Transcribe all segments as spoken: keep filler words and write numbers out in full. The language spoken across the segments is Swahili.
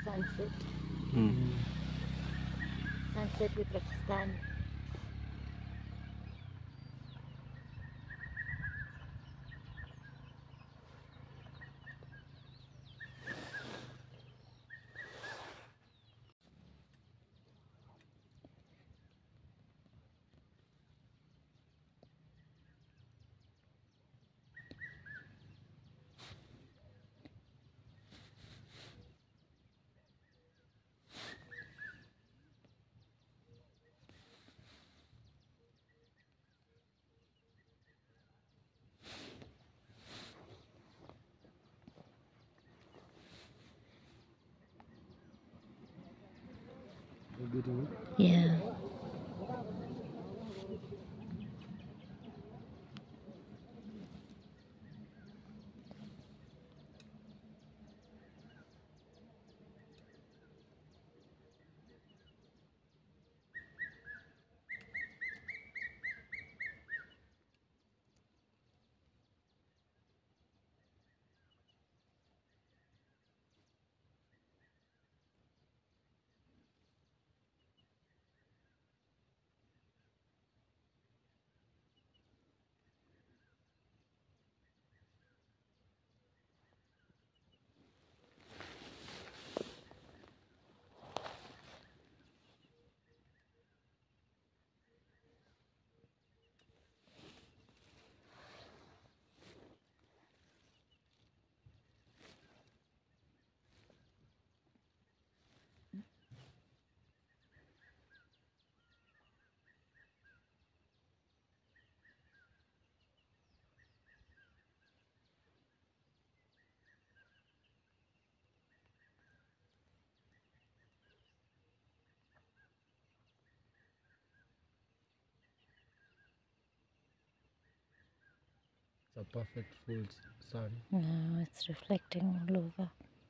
sunset. Mm. Sunset with Pakistan. Yeah. It's a perfect full sun. No, it's reflecting all over.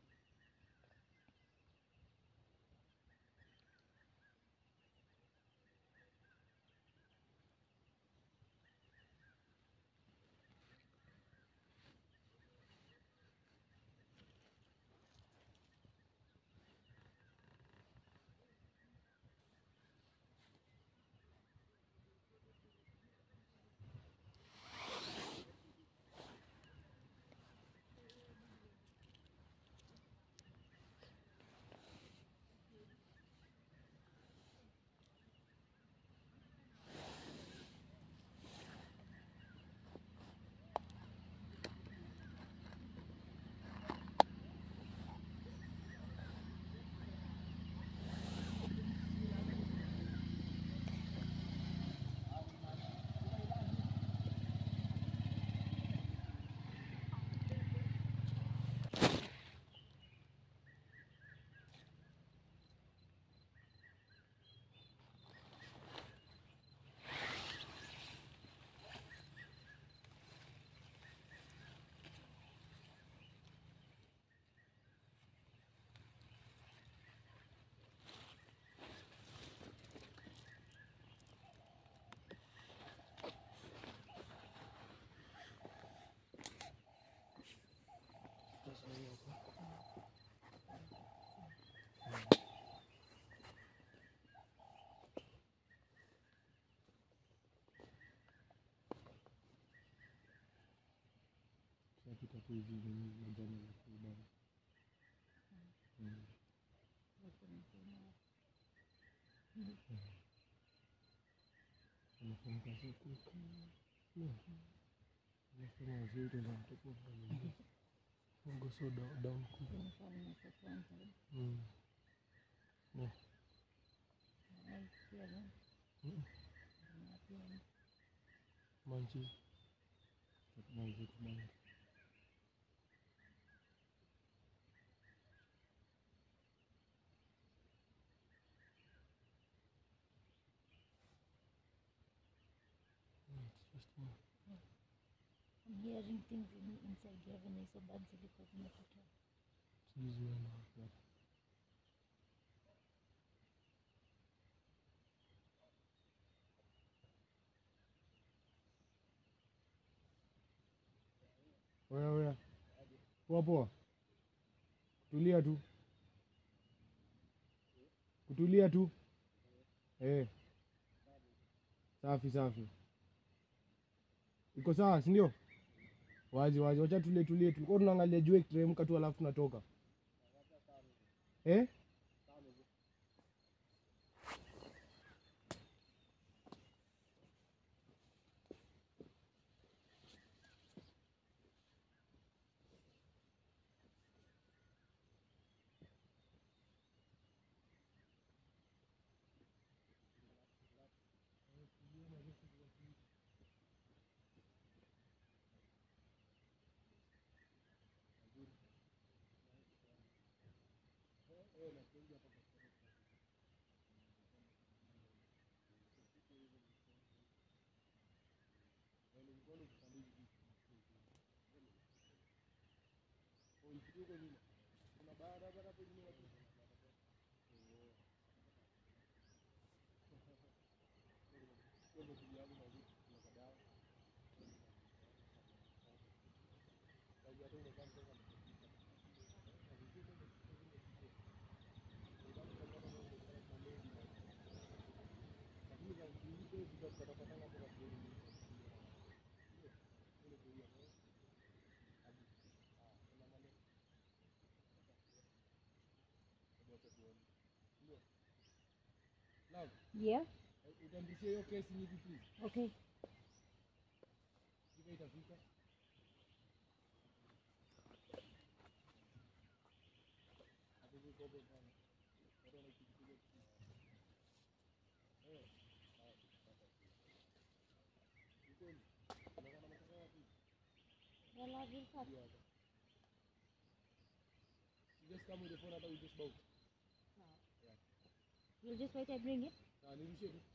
Go so down, down. Mm. Yeah. Mm. Manchi. Manchi, manchi. I'm hearing things in, inside here when I saw bugs because in the photo. Excuse me, no. Where, where? Poa poa. Tulia tu. Kutulia tu. Eh. Safi safi. Iko sawa, si ndio? Wazi wazi, wacha tulie tulie. Tulikuwa tunaangalia jua ikiteremka tu alafu tunatoka. Eh? Yeah. Utambishie hiyo kesi hivi please. Okay. Hivi itafika. Hapo kwa kwa bwana. Ndio nakipiga kitu. Eh. Uko ni. Unaona mtaka wapi? Wala vilka. Just come with the phone hata we just bout. You'll just wait I bring it. Na nirushe tu.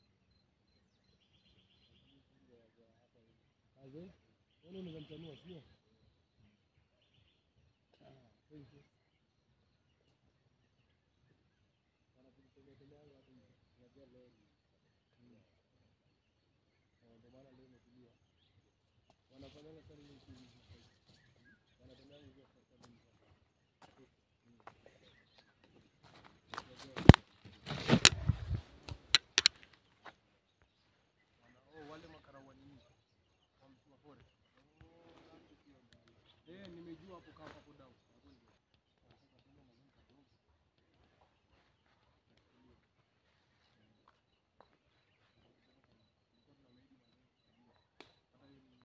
Aje? Wewe unaweza mtanua sio? Ah, thank you. Wana kutumia tena hapo unajua leo. Ndio maana leo nimetulia. Wanafanya kazi nyingi. Wanatumia hizo pesa nyingi. Wale makarawa nini? Kwa mtu wa forest. Eh, nimejua hapo kama hapo down.